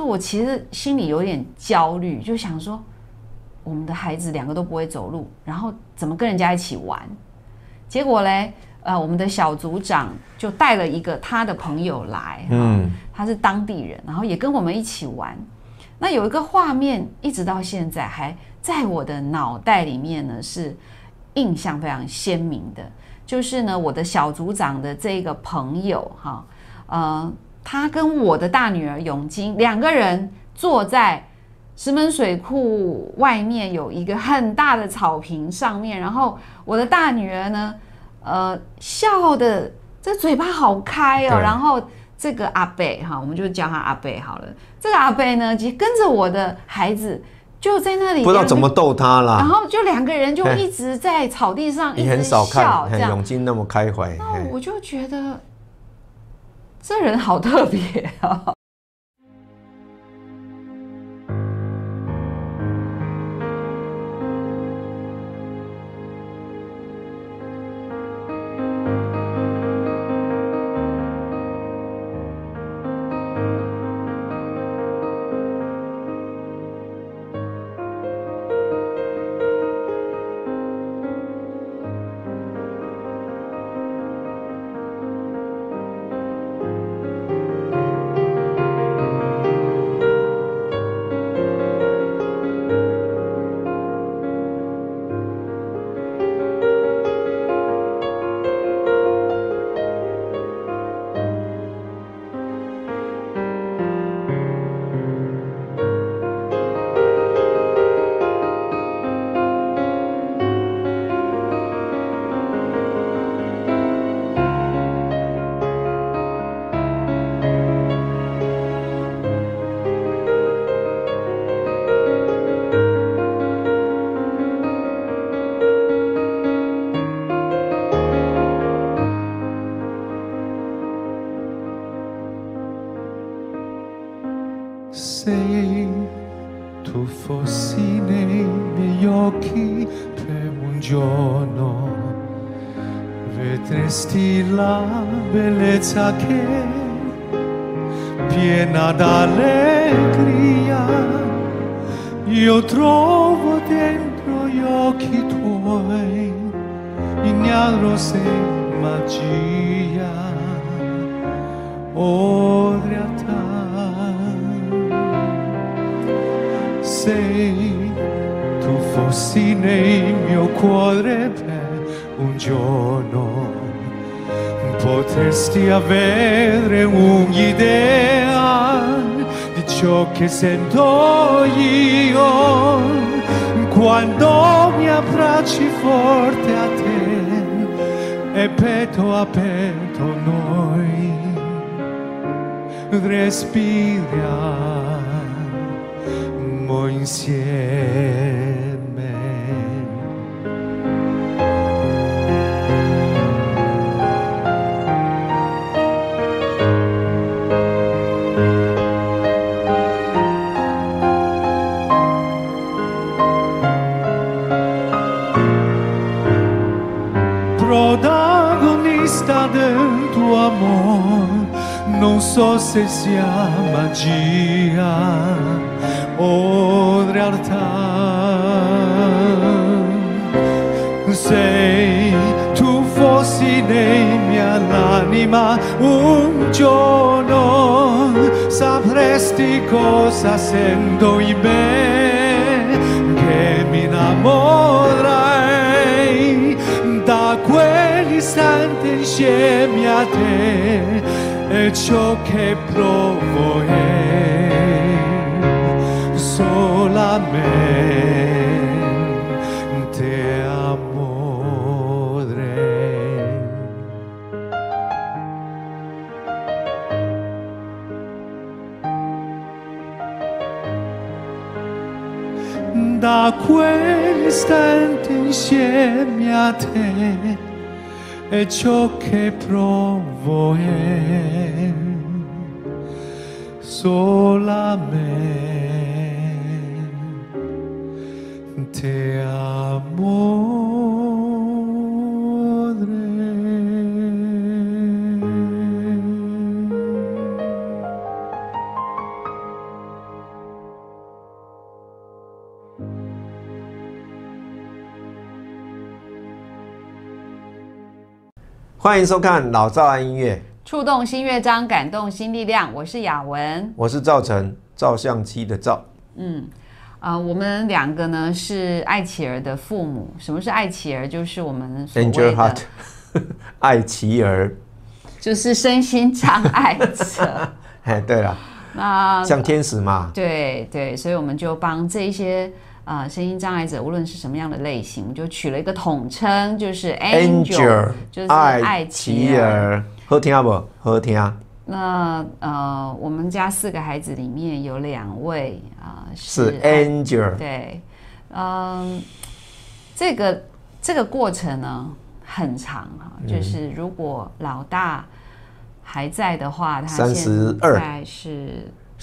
我其实心里有点焦虑，就想说，我们的孩子2个都不会走路，然后怎么跟人家一起玩？结果嘞，我们的小组长就带了一个他的朋友来，他是当地人，然后也跟我们一起玩。那有一个画面，一直到现在还在我的脑袋里面呢，是印象非常鲜明的，就是呢，我的小组长的这个朋友他跟我的大女儿永金2个人坐在石门水库外面有一个很大的草坪上面，然后我的大女儿呢，笑的这嘴巴好开哦，然后这个阿伯我们就叫他阿伯好了。这个阿伯呢，其实跟着我的孩子就在那里， 不知道怎么逗他啦。 然后就2个人就一直在草地上一直笑， 你很少看永金那么开怀。 那我就觉得这人好特别啊。 Se tu fossi nei miei occhi per un giorno, vedresti la bellezza che piena d'allegria io trovo dentro gli occhi tuoi, ignaro se magia o realtà. Se tu fossi nel mio cuore per un giorno, potresti avere un'idea di ciò che sento io quando mi abbracci forte a te e petto a petto noi respiriamo insieme. Protagonista del tuo amore, non so se sia magia o realtà. Se tu fossi nella mia anima un giorno, sapresti cosa sento in me, che mi innamorerai da quell'istante insieme a te, e ciò che provo è solamente amore. Da quell'istante insieme a te, e ciò che provo è solamente amore. 欢迎收看老赵爱音乐， 触动新乐章，感动新力量。我是雅文， 我是赵晨，照相机的赵。 我们两个呢是艾琪儿的父母。什么是艾琪儿？就是我们所谓 Angel 的 Heart 艾琪儿， 就是身心障碍者。 哎，对了， 那像天使嘛。 对对，所以我们就帮这一些身心障碍者，无论是什么样的类型，我们就取了一个统称，就是 Angel， 就是艾琪儿。 好听不？好听。 那我们家4个孩子里面有2位是 Angel。 对，这个过程呢很长哈，就是如果老大还在的话，他现在是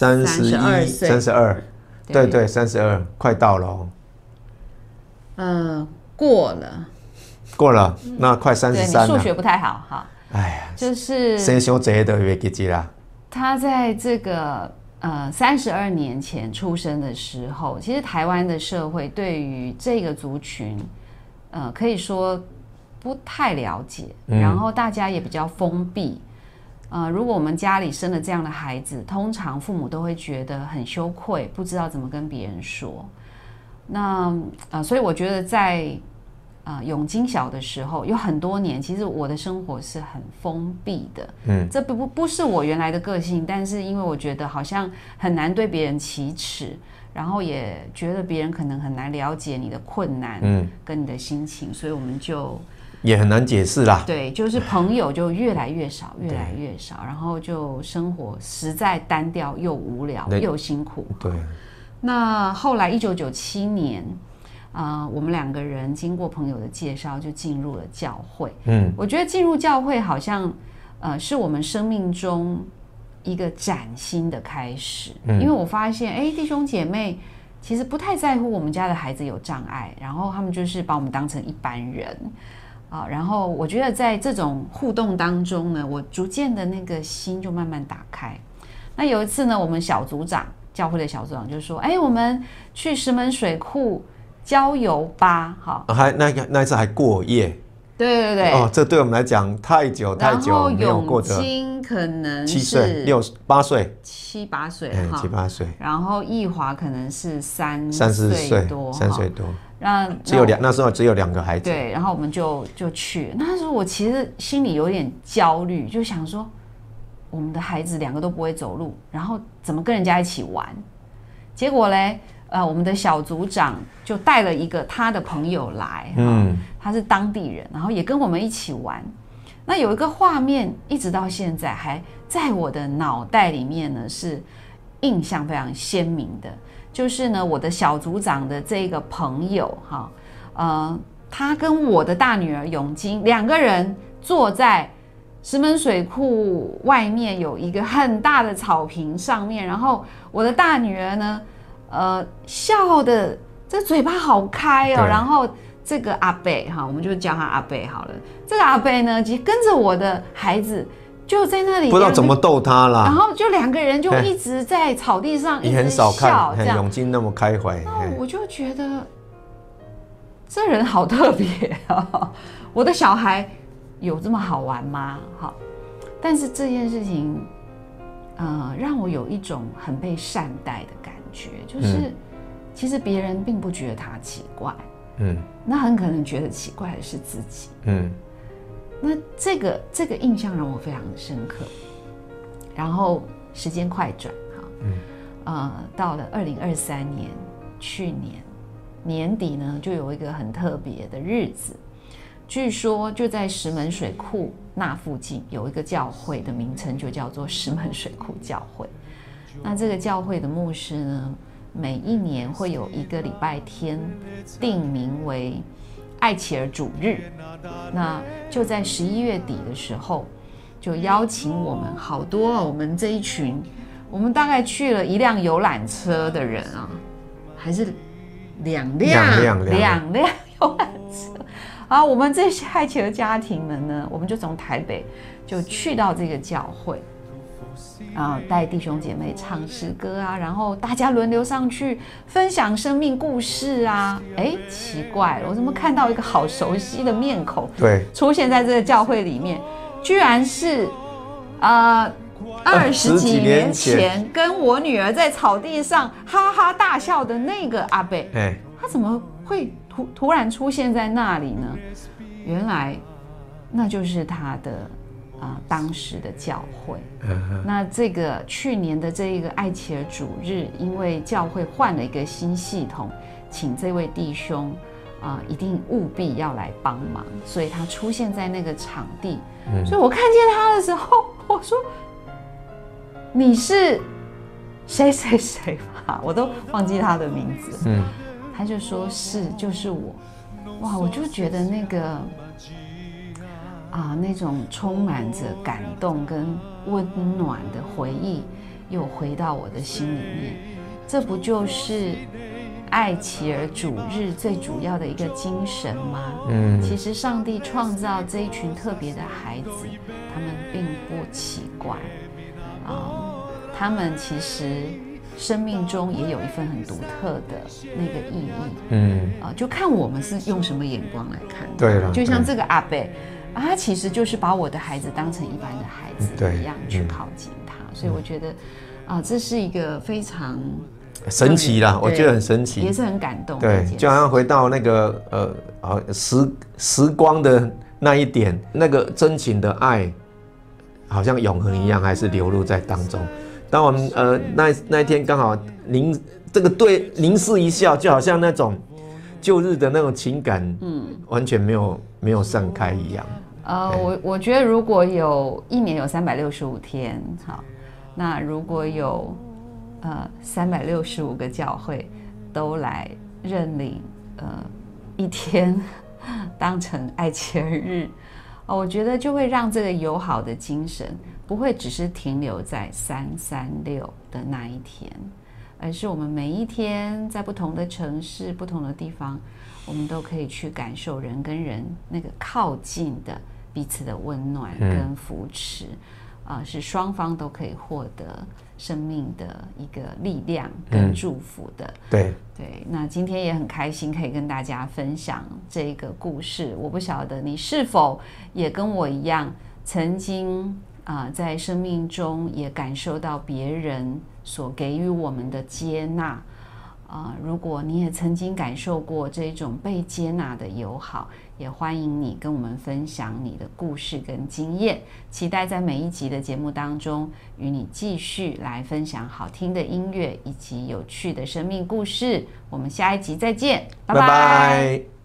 32岁，32，对对，32，快到了哦。过了，那快33了。 对，你数学不太好哈。 哎呀， 就是生小姐都会记住啦。 他在这个32年前出生的时候，其实台湾的社会对于这个族群，可以说不太了解，然后大家也比较封闭。如果我们家里生了这样的孩子，通常父母都会觉得很羞愧，不知道怎么跟别人说。那所以我觉得在永金小的时候有很多年，其实我的生活是很封闭的。这不是我原来的个性，但是因为我觉得好像很难对别人启齿，然后也觉得别人可能很难了解你的困难，跟你的心情，所以我们就也很难解释啦。 对，就是朋友就越来越少，越来越少，然后就生活实在单调又无聊又辛苦。 对。 那后来1997年。我们2个人经过朋友的介绍，就进入了教会。我觉得进入教会好像，是我们生命中一个崭新的开始。因为我发现，弟兄姐妹其实不太在乎我们家的孩子有障碍，然后他们就是把我们当成一般人。然后我觉得在这种互动当中呢，我逐渐的那个心就慢慢打开。那有一次呢，我们教会的小组长就说：“我们去石门水库。”郊游吧，好， 那一次还过夜， 对对对， 哦，这对我们来讲太久没有过的。 永金可能是 7岁、8岁、 7、8岁 ，7、8岁。 然后义华可能是30 岁多 ，3岁多。那时候只有2个孩子。 对，然后我们就去。那时候我其实心里有点焦虑，就想说，我们的孩子2个都不会走路，然后怎么跟人家一起玩？结果嘞。我们的小组长就带了一个他的朋友来，他是当地人，然后也跟我们一起玩。那有一个画面，一直到现在还在我的脑袋里面呢，是印象非常鲜明的。就是呢，我的小组长的这个朋友，他跟我的大女儿永金2个人坐在石门水库外面有一个很大的草坪上面，然后我的大女儿呢。笑的这嘴巴好开哦，然后这个阿伯我们就叫他阿伯好了。这个阿伯呢，其实跟着我的孩子就在那里， 不知道怎么逗他啦。 然后就2个人就一直在草地上一直笑，这样。 永金那么开怀， 那我就觉得这人好特别哦。我的小孩有这么好玩吗？好，但是这件事情，让我有一种很被善待的感觉，就是其实别人并不觉得他奇怪，那很可能觉得奇怪的是自己，那这个印象让我非常深刻。然后时间快转到了2023年，去年年底呢，就有一个很特别的日子，据说就在石门水库那附近有一个教会的名称就叫做石门水库教会。那这个教会的牧师呢，每一年会有一个礼拜天定名为艾琪儿主日，那就在11月底的时候，就邀请我们好多我们这一群，我们大概去了1辆游览车的人还是2辆游览车我们这些艾琪儿家庭们呢，我们就从台北就去到这个教会。 带弟兄姐妹唱诗歌啊，然后大家轮流上去分享生命故事啊。奇怪了，我怎么看到一个好熟悉的面孔， 对， 出现在这个教会里面，居然是20几年前跟我女儿在草地上哈哈大笑的那个阿伯，他怎么会突然出现在那里呢？原来那就是他的当时的教会。那这个去年的这一个爱祈儿主日，因为教会换了一个新系统，请这位弟兄一定务必要来帮忙，所以他出现在那个场地。所以我看见他的时候，我说你是谁谁谁吧，我都忘记他的名字。他就说是，就是我。哇，我就觉得那个那种充满着感动跟温暖的回忆又回到我的心里面。这不就是爱祈儿主日最主要的一个精神吗？其实上帝创造这一群特别的孩子，他们并不奇怪他们其实生命中也有一份很独特的那个意义。就看我们是用什么眼光来看。 对了， 就像这个阿伯他其实就是把我的孩子当成一般的孩子一样去靠近他。所以我觉得这是一个非常神奇啦，我觉得很神奇， 也是很感动。 对，就好像回到那个时光的那一点，那个真情的爱，好像永恒一样，还是流露在当中。当我们那一天刚好凝视一笑，就好像那种旧日的那种情感，完全没有散开一样。 我觉得如果有一年有365天，好，那如果有365个教会都来认领一天当成爱祈儿日，我觉得就会让这个友好的精神不会只是停留在336的那一天，而是我们每一天在不同的城市、不同的地方，我们都可以去感受人跟人那个靠近的彼此的温暖跟扶持，是双方都可以获得生命的一个力量跟祝福的。 对， 那今天也很开心可以跟大家分享这个故事。我不晓得你是否也跟我一样，曾经在生命中也感受到别人所给予我们的接纳。如果你也曾经感受过这种被接纳的友好，也欢迎你跟我们分享你的故事跟经验。期待在每一集的节目当中与你继续来分享好听的音乐以及有趣的生命故事。我们下一集再见，拜拜。